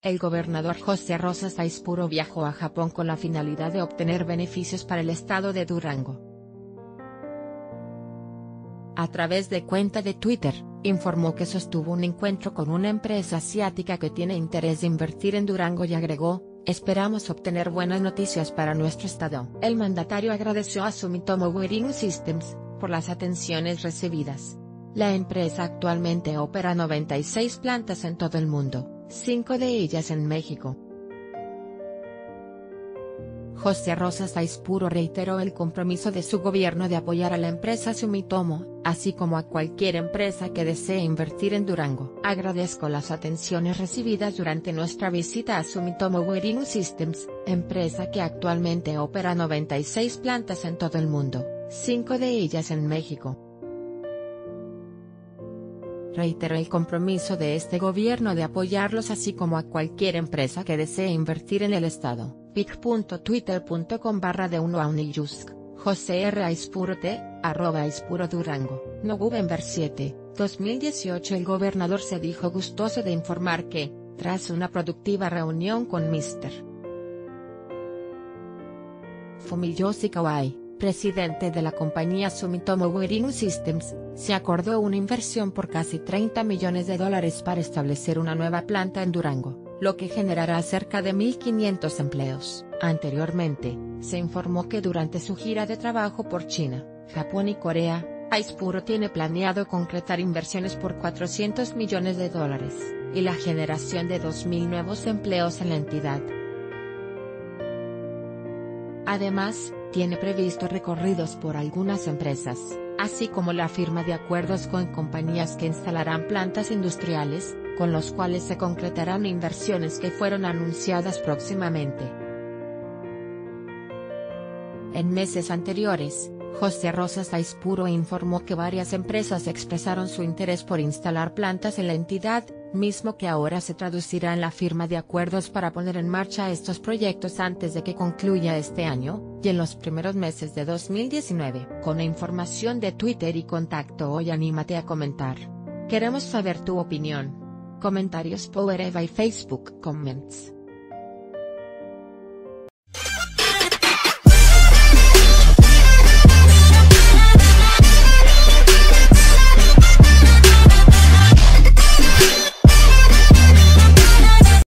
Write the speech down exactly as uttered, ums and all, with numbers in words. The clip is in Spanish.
El gobernador José Rosas Aispuro viajó a Japón con la finalidad de obtener beneficios para el estado de Durango. A través de cuenta de Twitter, informó que sostuvo un encuentro con una empresa asiática que tiene interés de invertir en Durango y agregó: "Esperamos obtener buenas noticias para nuestro estado". El mandatario agradeció a Sumitomo Weaving Systems por las atenciones recibidas. La empresa actualmente opera noventa y seis plantas en todo el mundo, cinco de ellas en México. José Rosas Aispuro reiteró el compromiso de su gobierno de apoyar a la empresa Sumitomo, así como a cualquier empresa que desee invertir en Durango. "Agradezco las atenciones recibidas durante nuestra visita a Sumitomo Weaving Systems, empresa que actualmente opera noventa y seis plantas en todo el mundo, cinco de ellas en México. Reiteró el compromiso de este gobierno de apoyarlos así como a cualquier empresa que desee invertir en el estado". pic punto twitter punto com barra de uno a Uniyusk, José R. Aispuro T, arroba Aispuro Durango. November siete, dos mil dieciocho. El gobernador se dijo gustoso de informar que, tras una productiva reunión con míster Fumiyoshi Kawai, presidente de la compañía Sumitomo Weaving Systems, se acordó una inversión por casi treinta millones de dólares para establecer una nueva planta en Durango, lo que generará cerca de mil quinientos empleos. Anteriormente, se informó que durante su gira de trabajo por China, Japón y Corea, Aispuro tiene planeado concretar inversiones por cuatrocientos millones de dólares, y la generación de dos mil nuevos empleos en la entidad. Además, tiene previsto recorridos por algunas empresas, así como la firma de acuerdos con compañías que instalarán plantas industriales, con los cuales se concretarán inversiones que fueron anunciadas próximamente. En meses anteriores, José Rosas Aispuro informó que varias empresas expresaron su interés por instalar plantas en la entidad, mismo que ahora se traducirá en la firma de acuerdos para poner en marcha estos proyectos antes de que concluya este año, y en los primeros meses de dos mil diecinueve. Con la información de Twitter y contacto hoy, anímate a comentar. Queremos saber tu opinión. Comentarios Power Eva y Facebook Comments.